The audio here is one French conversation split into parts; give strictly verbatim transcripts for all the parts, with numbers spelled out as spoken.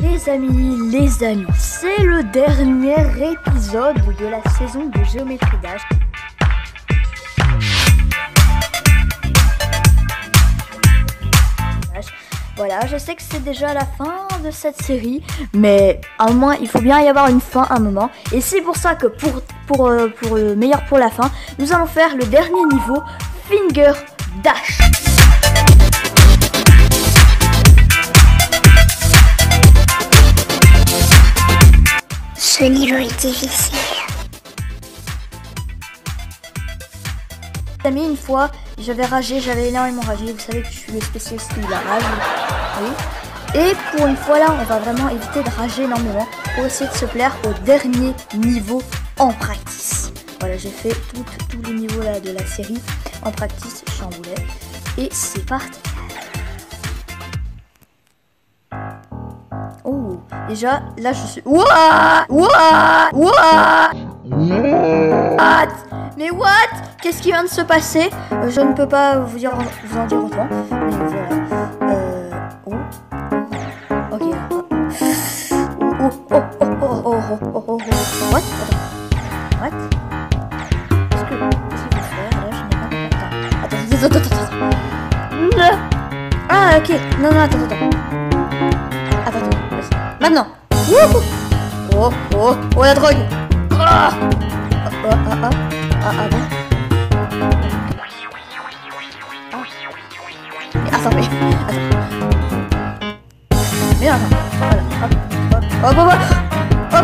Les amis, les amis, c'est le dernier épisode de la saison de Géométrie Dash. Voilà, je sais que c'est déjà la fin de cette série, mais au moins il faut bien y avoir une fin à un moment. Et c'est pour ça que pour, pour, euh, pour le meilleur pour la fin, nous allons faire le dernier niveau, Finger Dash. Ce niveau est difficile. Les amis, une fois, j'avais ragé, j'avais énormément ragé. Vous savez que je suis le spécialiste de la rage. Oui. Et pour une fois là, on va vraiment éviter de rager énormément pour essayer de se plaire au dernier niveau en practice. Voilà, j'ai fait tout, tous les niveaux là de la série en practice, je en voulais. Et c'est parti. Oh, déjà, là je suis... What? What? What? What? Mais what? Qu'est-ce qui vient de se passer? euh, Je ne peux pas vous, dire, vous en dire autant. Mais voilà. Euh... Oh. Ok. Oh, oh, oh, oh, oh, oh, oh, oh, oh. What? Attends. What? Qu'est-ce que... Qu'est-ce qu'il faut faire? Là, je n'ai pas... Attends. Attends, attends, attends, attends. attends. Ah, ok. Non, non, attends, attends. Attends, attends. Maintenant. Wouhou. Oh, oh, oh, la drogue. Ah. Ah, ah, ah. Ah, ah bon. Ah. Attends, mais... Attends. Mais non, attends. Voilà. Hop, hop, hop, hop, hop.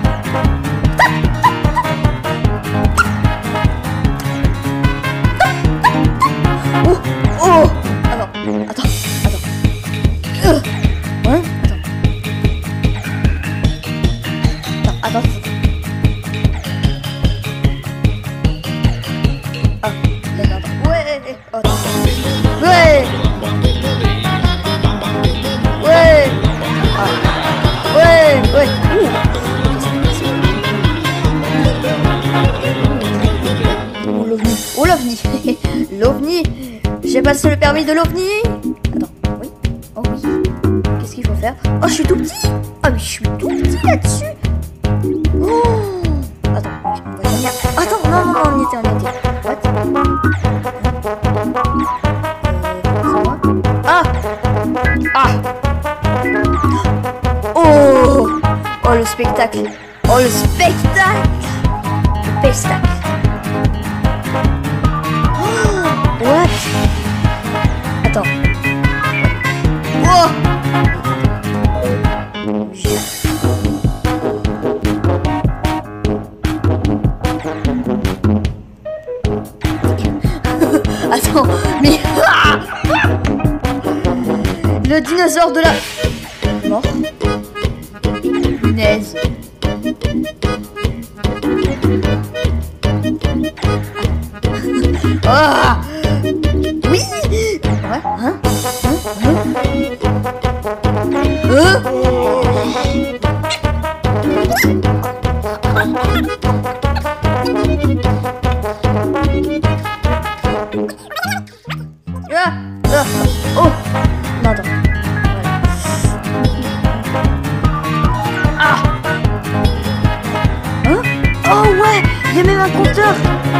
Oh, oh. Attends, attends, attends. Euh. Ouais, attends. Non, attends, attends. Ah, d'accord. Ouais, oh, attends. Ouais. Ouais. Ah. Ouais, ouais. Ouh. L'ovni. Oh, l'ovni. L'ovni. J'ai passé le permis de l'ovni. Attends, oui. Oh oui. Qu'est-ce qu'il faut faire? Oh, je suis tout petit. Ah, mais je suis tout petit là-dessus. Oh. Attends, on va venir. Attends, non, non, non, on y était, on y était. What? Euh, ah. Ah. Oh. Oh, le spectacle. Oh, le spectacle. Le pestacle. Oh. What? Attends. Oh. Attends, mais... Le dinosaure de la... Mort. Punaise. Ah. Oui. Ouais, hein, hein, hein. Euh. Ah, ah, oh. Non, attends. Voilà. Ah. Hein? Oh ouais, il y a même un compteur.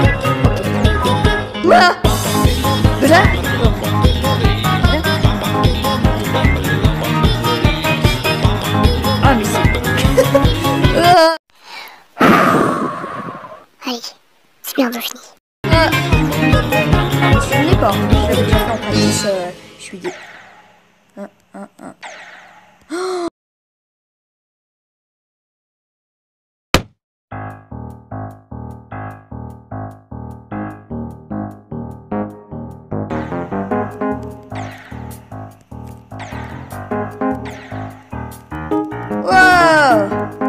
Ok. Ah. Déjà? Ah mais c'est... ah. Allez, c'est bientôt fini. Ah. Je suis pas. Je l'avais déjà fait en practice. Euh, je suis dé... Un, un, un. Oh. Wow.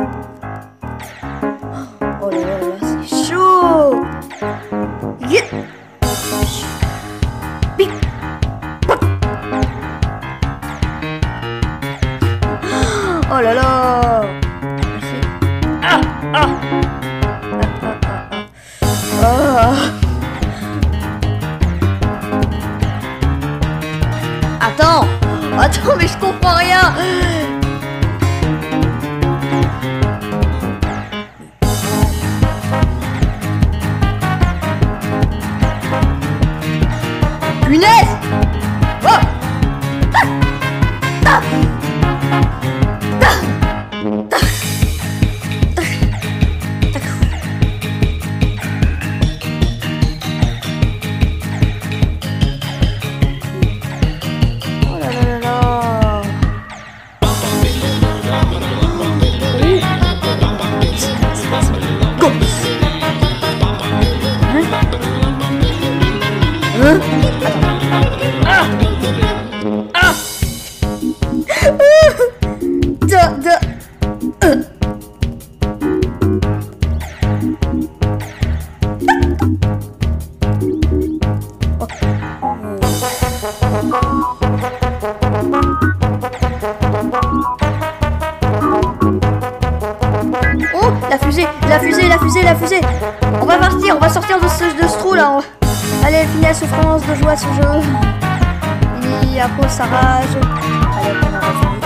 Oh là là là, c'est chaud. Yeah. Bip. Oh là là. Ah ah. Ah ah ah ah. Attends. Attends, mais je comprends rien. la fusée, la fusée, la fusée. On va partir, on va sortir de ce, de ce trou là. On... Allez, finis la souffrance de jouer à ce jeu. Il à cause sa rage. Allez, on va fini.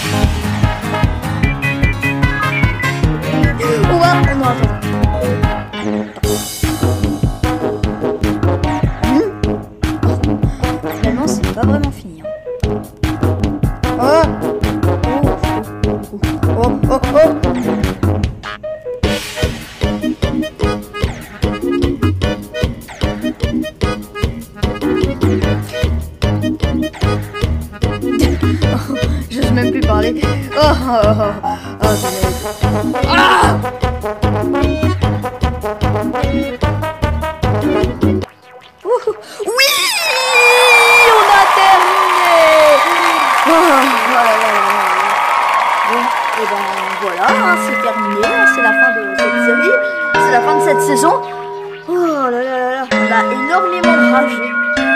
On va, on va attendre. Finalement, c'est pas vraiment fini. Hein. Oh. Oh, oh, oh, oh. J'ose même plus parler. Oh, oh, oh, oh. Oh, ah Ouh, oui, on a terminé. Oh, voilà, voilà. Bon, et ben voilà, hein, c'est terminé, c'est la fin de cette série, c'est la fin de cette saison. Oh là là là là, on a énormément ragé.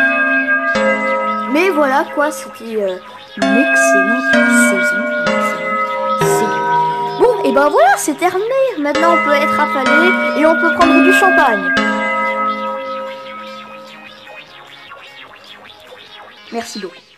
Mais voilà quoi, c'était euh, une excellente saison. Une excellente saison. Bon, et ben voilà, c'est terminé. Maintenant on peut être affalé et on peut prendre du champagne. Merci beaucoup.